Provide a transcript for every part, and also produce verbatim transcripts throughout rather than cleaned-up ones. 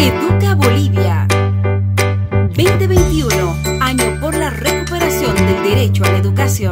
Educa Bolivia. veinte veintiuno, año por la recuperación del derecho a la educación.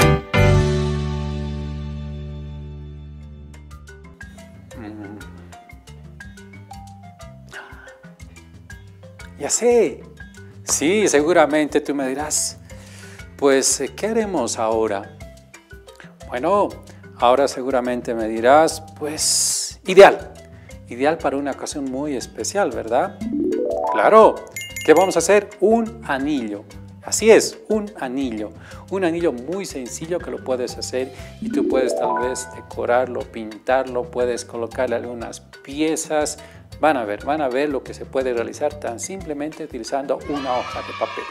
Ya sé. Sí, seguramente tú me dirás, pues, ¿qué haremos ahora? Bueno, ahora seguramente me dirás, pues, ideal. Ideal para una ocasión muy especial, ¿verdad? Claro. ¿Qué vamos a hacer? Un anillo. Así es, un anillo. Un anillo muy sencillo que lo puedes hacer y tú puedes tal vez decorarlo, pintarlo, puedes colocarle algunas piezas. Van a ver, van a ver lo que se puede realizar tan simplemente utilizando una hoja de papel.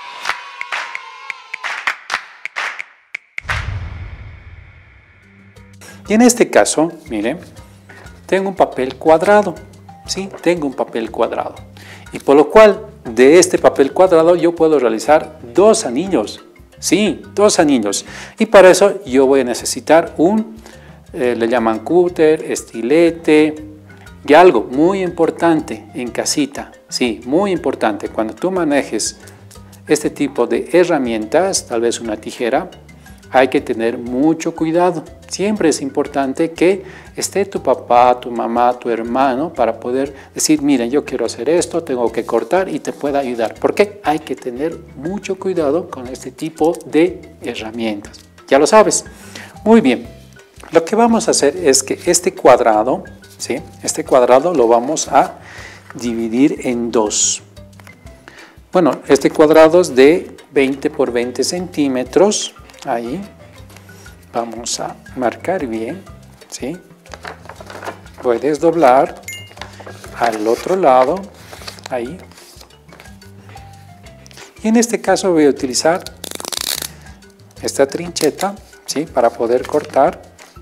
Y en este caso, miren, tengo un papel cuadrado, ¿sí? Tengo un papel cuadrado. Y por lo cual, de este papel cuadrado yo puedo realizar dos anillos, sí, dos anillos. Y para eso yo voy a necesitar un, eh, le llaman cúter, estilete, y algo muy importante en casita, sí, muy importante, cuando tú manejes este tipo de herramientas, tal vez una tijera, hay que tener mucho cuidado. Siempre es importante que esté tu papá, tu mamá, tu hermano para poder decir, miren, yo quiero hacer esto, tengo que cortar y te pueda ayudar. Porque hay que tener mucho cuidado con este tipo de herramientas. Ya lo sabes. Muy bien. Lo que vamos a hacer es que este cuadrado, ¿sí? Este cuadrado lo vamos a dividir en dos. Bueno, este cuadrado es de veinte por veinte centímetros. Ahí vamos a marcar bien, ¿sí? Puedes doblar al otro lado, ahí. Y en este caso voy a utilizar esta trincheta, ¿sí? Para poder cortar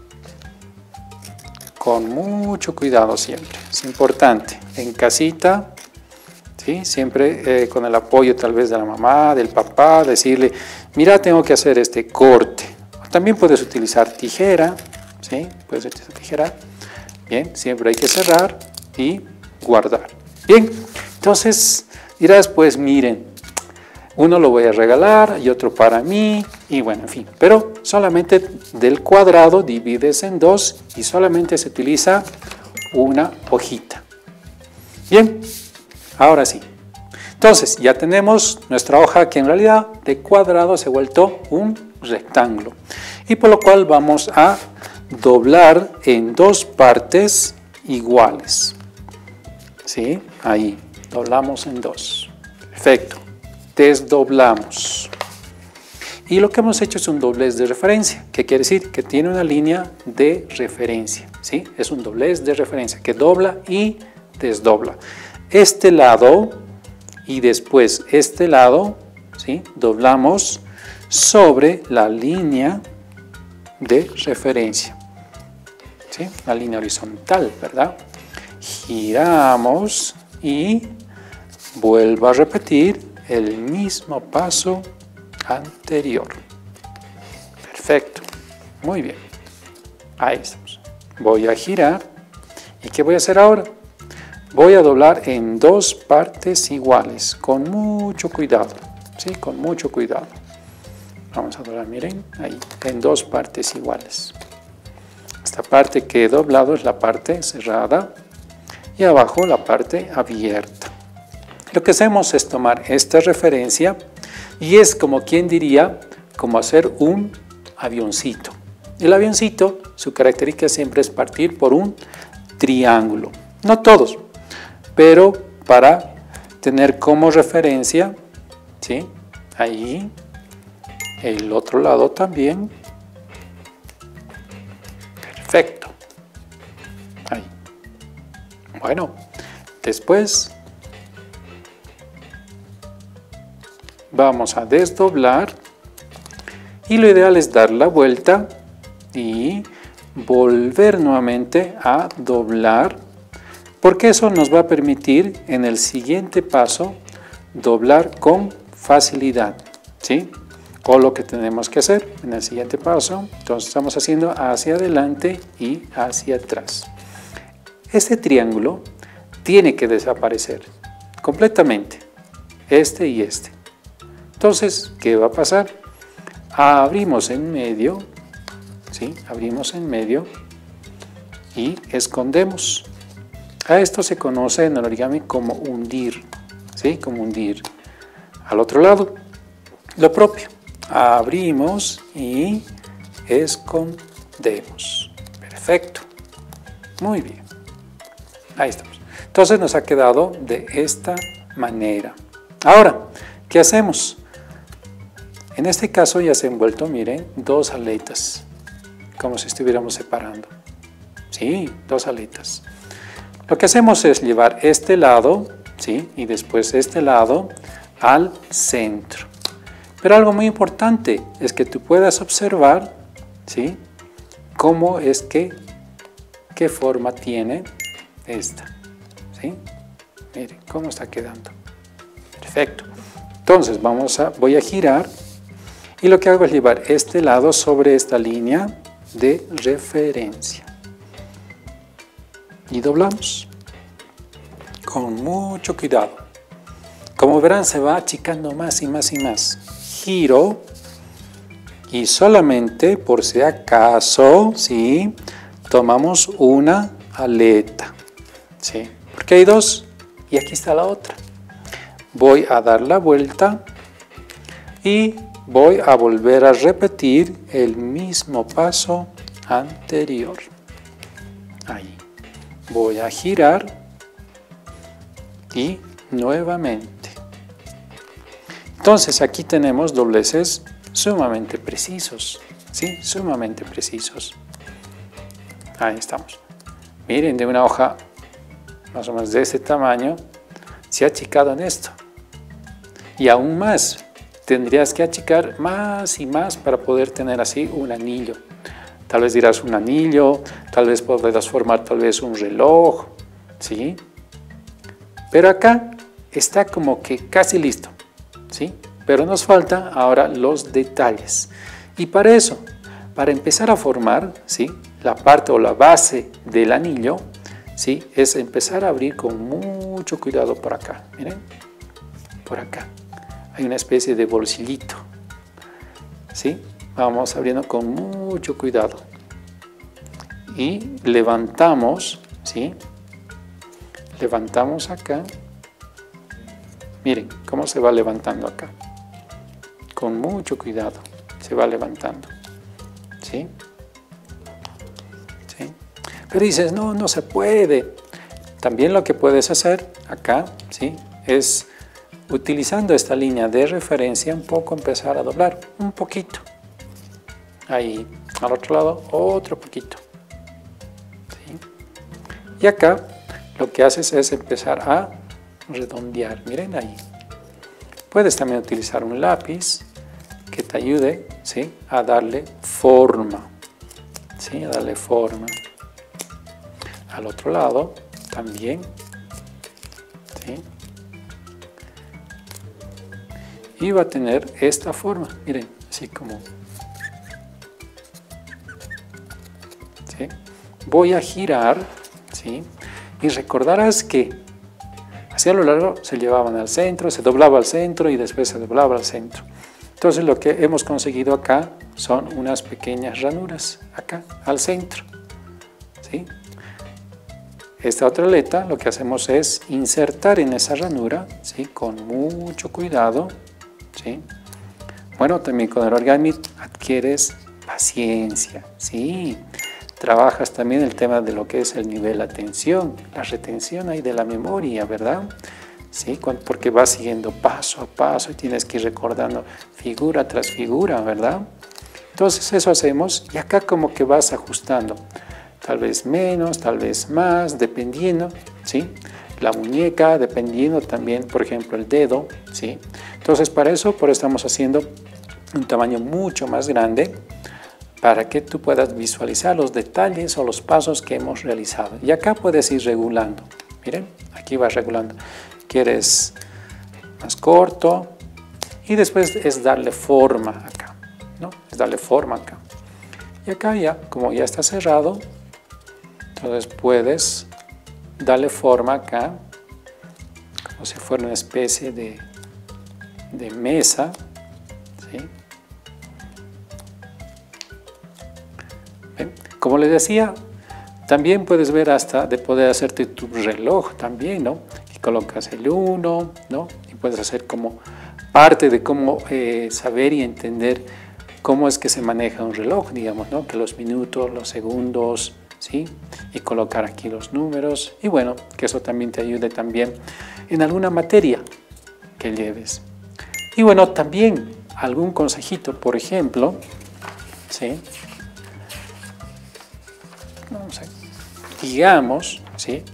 con mucho cuidado siempre. Es importante, en casita, ¿sí? Siempre eh, con el apoyo tal vez de la mamá, del papá, decirle, mira, tengo que hacer este corte. También puedes utilizar tijera, ¿sí? Puedes utilizar tijera. Bien, siempre hay que cerrar y guardar. Bien, entonces dirás, pues miren, uno lo voy a regalar y otro para mí, y bueno, en fin. Pero solamente del cuadrado divides en dos y solamente se utiliza una hojita. Bien, ahora sí. Entonces, ya tenemos nuestra hoja que en realidad de cuadrado se ha vuelto un rectángulo. Y por lo cual vamos a doblar en dos partes iguales. ¿Sí? Ahí, doblamos en dos. Perfecto. Desdoblamos. Y lo que hemos hecho es un doblez de referencia. ¿Qué quiere decir? Que tiene una línea de referencia. ¿Sí? Es un doblez de referencia que dobla y desdobla. Este lado y después este lado, ¿sí? Doblamos sobre la línea de referencia, ¿sí? La línea horizontal, ¿verdad? Giramos y vuelvo a repetir el mismo paso anterior. Perfecto, muy bien. Ahí estamos. Voy a girar. ¿Y qué voy a hacer ahora? Voy a doblar en dos partes iguales, con mucho cuidado, ¿sí? Con mucho cuidado. Vamos a doblar, miren, ahí, en dos partes iguales. Esta parte que he doblado es la parte cerrada y abajo la parte abierta. Lo que hacemos es tomar esta referencia y es como quien diría, como hacer un avioncito. El avioncito, su característica siempre es partir por un triángulo. No todos, pero para tener como referencia, ¿sí? Ahí, el otro lado también. Perfecto. Ahí. Bueno, después vamos a desdoblar y lo ideal es dar la vuelta y volver nuevamente a doblar, porque eso nos va a permitir en el siguiente paso doblar con facilidad, ¿sí? O lo que tenemos que hacer en el siguiente paso, entonces estamos haciendo hacia adelante y hacia atrás. Este triángulo tiene que desaparecer, completamente, este y este. Entonces, ¿qué va a pasar? Abrimos en medio, ¿sí? Abrimos en medio y escondemos. A esto se conoce en el origami como hundir, ¿sí? Como hundir. Al otro lado, lo propio. Abrimos y escondemos. Perfecto. Muy bien. Ahí estamos. Entonces nos ha quedado de esta manera. Ahora, ¿qué hacemos? En este caso ya se han vuelto, miren, dos aletas, como si estuviéramos separando. Sí, dos aletas. Lo que hacemos es llevar este lado, ¿sí? Y después este lado al centro. Pero algo muy importante es que tú puedas observar, ¿sí? Cómo es que, qué forma tiene esta, ¿sí? Miren cómo está quedando. Perfecto. Entonces vamos a, voy a girar y lo que hago es llevar este lado sobre esta línea de referencia. Y doblamos con mucho cuidado. Como verán, se va achicando más y más y más. Giro y solamente por si acaso, ¿sí? Tomamos una aleta, ¿sí? Porque hay dos y aquí está la otra. Voy a dar la vuelta y voy a volver a repetir el mismo paso anterior. Ahí. Voy a girar y nuevamente. Entonces aquí tenemos dobleces sumamente precisos, ¿sí? Sumamente precisos. Ahí estamos. Miren, de una hoja más o menos de este tamaño se ha achicado en esto. Y aún más, tendrías que achicar más y más para poder tener así un anillo. Tal vez dirás un anillo, tal vez podrás formar tal vez un reloj, ¿sí? Pero acá está como que casi listo, ¿sí? Pero nos falta ahora los detalles. Y para eso, para empezar a formar, ¿sí? La parte o la base del anillo, ¿sí? Es empezar a abrir con mucho cuidado por acá, miren, por acá. Hay una especie de bolsillito, ¿sí? Vamos abriendo con mucho cuidado y levantamos, ¿sí? Levantamos acá. Miren cómo se va levantando acá. Con mucho cuidado se va levantando, ¿sí? ¿Sí? Pero dices, no, no se puede. También lo que puedes hacer acá, ¿sí? Es utilizando esta línea de referencia un poco empezar a doblar un poquito. Ahí, al otro lado, otro poquito. ¿Sí? Y acá lo que haces es empezar a redondear. Miren ahí. Puedes también utilizar un lápiz que te ayude, ¿sí? A darle forma. ¿Sí? A darle forma. Al otro lado también. ¿Sí? Y va a tener esta forma. Miren, así como... ¿sí? Voy a girar, ¿sí? Y recordarás que hacia lo largo se llevaban al centro, se doblaba al centro y después se doblaba al centro. Entonces lo que hemos conseguido acá son unas pequeñas ranuras, acá, al centro, ¿sí? Esta otra aleta lo que hacemos es insertar en esa ranura, ¿sí? Con mucho cuidado, ¿sí? Bueno, también con el origami adquieres paciencia, ¿sí? Trabajas también el tema de lo que es el nivel de atención, la retención ahí de la memoria, ¿verdad? ¿Sí? Porque vas siguiendo paso a paso y tienes que ir recordando figura tras figura, ¿verdad? Entonces eso hacemos y acá como que vas ajustando, tal vez menos, tal vez más, dependiendo, ¿sí? La muñeca, dependiendo también, por ejemplo, el dedo, ¿sí? Entonces para eso, por eso estamos haciendo un tamaño mucho más grande, para que tú puedas visualizar los detalles o los pasos que hemos realizado. Y acá puedes ir regulando. Miren, aquí vas regulando. Quieres más corto y después es darle forma acá, ¿no? Es darle forma acá. Y acá ya, como ya está cerrado, entonces puedes darle forma acá, como si fuera una especie de, de mesa, ¿sí? ¿Ven? Como les decía, también puedes ver hasta de poder hacerte tu reloj también, ¿no? Y colocas el uno, ¿no? Y puedes hacer como parte de cómo eh, saber y entender cómo es que se maneja un reloj, digamos, ¿no? Que los minutos, los segundos, ¿sí? Y colocar aquí los números. Y bueno, que eso también te ayude también en alguna materia que lleves. Y bueno, también algún consejito, por ejemplo, ¿sí? Vamos a, digamos, ¿sí?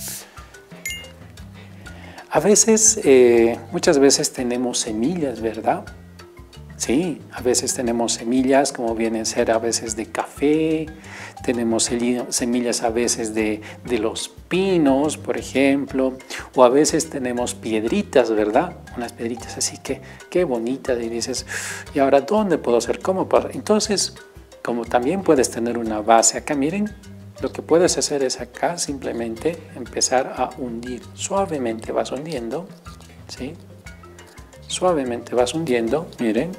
A veces, eh, muchas veces tenemos semillas, ¿verdad? Sí, a veces tenemos semillas como vienen a ser a veces de café, tenemos semillas a veces de, de los pinos, por ejemplo, o a veces tenemos piedritas, ¿verdad? Unas piedritas así que, qué bonitas, y dices, ¿y ahora dónde puedo hacer? ¿Cómo puedo? Entonces, como también puedes tener una base acá, miren, lo que puedes hacer es acá simplemente empezar a hundir, suavemente vas hundiendo, ¿sí? Suavemente vas hundiendo, miren,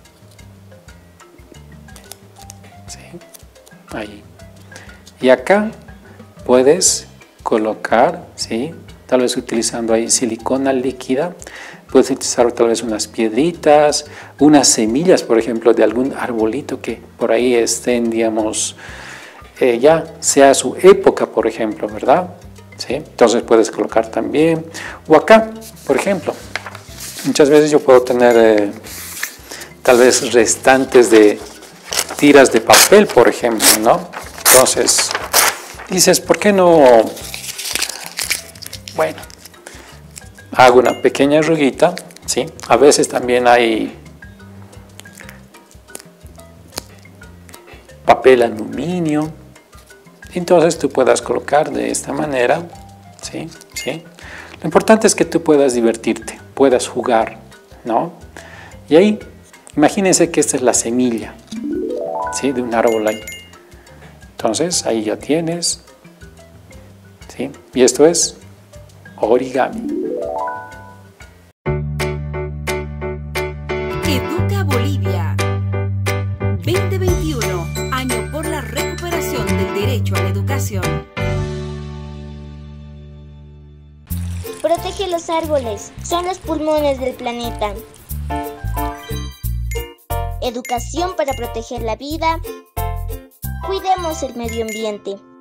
¿sí? Ahí. Y acá puedes colocar, ¿sí? Tal vez utilizando ahí silicona líquida, puedes utilizar tal vez unas piedritas, unas semillas, por ejemplo, de algún arbolito que por ahí estén, digamos, eh, ya sea su época, por ejemplo, ¿verdad? ¿Sí? Entonces puedes colocar también, o acá, por ejemplo, muchas veces yo puedo tener eh, tal vez restantes de tiras de papel, por ejemplo, ¿no? Entonces, dices, ¿por qué no? Bueno, hago una pequeña arruguita, ¿sí? A veces también hay papel aluminio, entonces tú puedas colocar de esta manera, ¿sí? ¿Sí? Lo importante es que tú puedas divertirte, puedas jugar, ¿no? Y ahí, imagínense que esta es la semilla, ¿sí? De un árbol ahí. Entonces, ahí ya tienes, ¿sí? Y esto es origami. Educa Bolivia. veinte veintiuno, año por la recuperación del derecho a la educación. Protege los árboles, son los pulmones del planeta. Educación para proteger la vida. Cuidemos el medio ambiente.